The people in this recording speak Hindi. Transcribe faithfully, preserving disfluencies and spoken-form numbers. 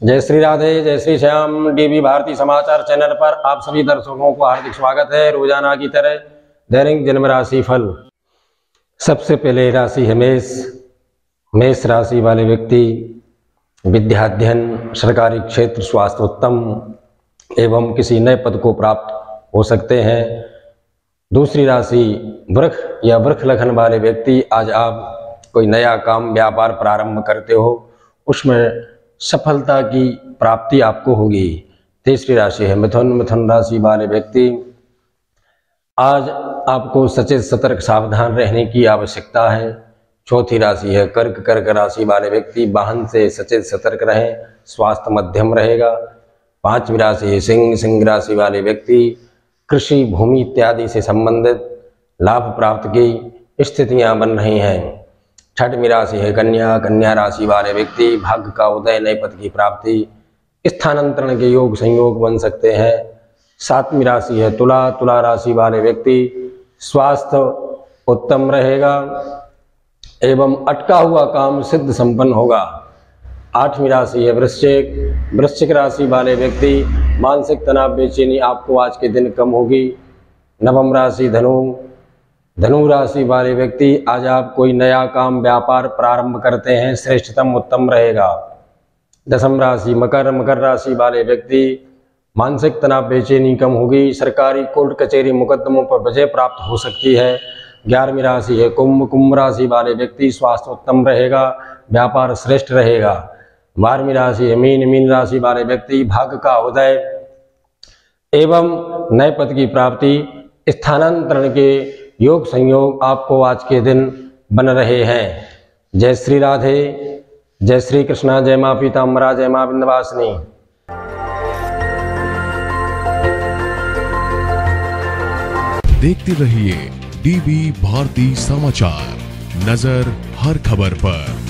जय श्री राधे, जय श्री श्याम। डीबी भारती समाचार चैनल पर आप सभी दर्शकों को हार्दिक स्वागत है। रोजाना की तरह दैनिक जन्म राशि फल। सबसे पहले राशि है मेष। मेष राशि वाले व्यक्ति विद्याध्ययन, सरकारी क्षेत्र, स्वास्थ्य उत्तम एवं किसी नए पद को प्राप्त हो सकते हैं। दूसरी राशि वृष या वृष लग्न वाले व्यक्ति, आज आप कोई नया काम व्यापार प्रारंभ करते हो, उसमें सफलता की प्राप्ति आपको होगी। तीसरी राशि है मिथुन। मिथुन राशि वाले व्यक्ति, आज आपको सचेत सतर्क सावधान रहने की आवश्यकता है। चौथी राशि है कर्क। कर्क राशि वाले व्यक्ति वाहन से सचेत सतर्क रहें, स्वास्थ्य मध्यम रहेगा। पांचवी राशि है सिंह। सिंह राशि वाले व्यक्ति कृषि, भूमि इत्यादि से संबंधित लाभ प्राप्त की स्थितियां बन रही हैं। छठवीं राशि है कन्या। कन्या राशि वाले व्यक्ति भाग्य का उदय, नए पद की प्राप्ति, स्थानांतरण के योग संयोग बन सकते हैं। सातवीं राशि है तुला। तुला राशि वाले व्यक्ति स्वास्थ्य उत्तम रहेगा एवं अटका हुआ काम सिद्ध संपन्न होगा। आठवीं राशि है वृश्चिक। वृश्चिक राशि वाले व्यक्ति मानसिक तनाव, बेचैनी आपको आज के दिन कम होगी। नवम राशि धनु। धनु राशि वाले व्यक्ति, आज आप कोई नया काम व्यापार प्रारंभ करते हैं, श्रेष्ठतम उत्तम रहेगा। दसम राशि मकर। मकर राशि वाले व्यक्ति मानसिक तनाव, बेचैनी कम होगी। सरकारी कोर्ट कचहरी मुकदमों पर विजय प्राप्त हो सकती है। ग्यारहवीं राशि है कुंभ। कुंभ राशि वाले व्यक्ति स्वास्थ्य उत्तम रहेगा, व्यापार श्रेष्ठ रहेगा। बारहवीं राशि है मीन। मीन राशि वाले व्यक्ति भाग्य का उदय एवं नए पद की प्राप्ति, स्थानांतरण के योग संयोग आपको आज के दिन बन रहे हैं। जय श्री राधे, जय श्री कृष्णा, जय मां पीताम्बरा, जय मां विंध्यवासिनी। देखते रहिए डीबी भारती समाचार, नजर हर खबर पर।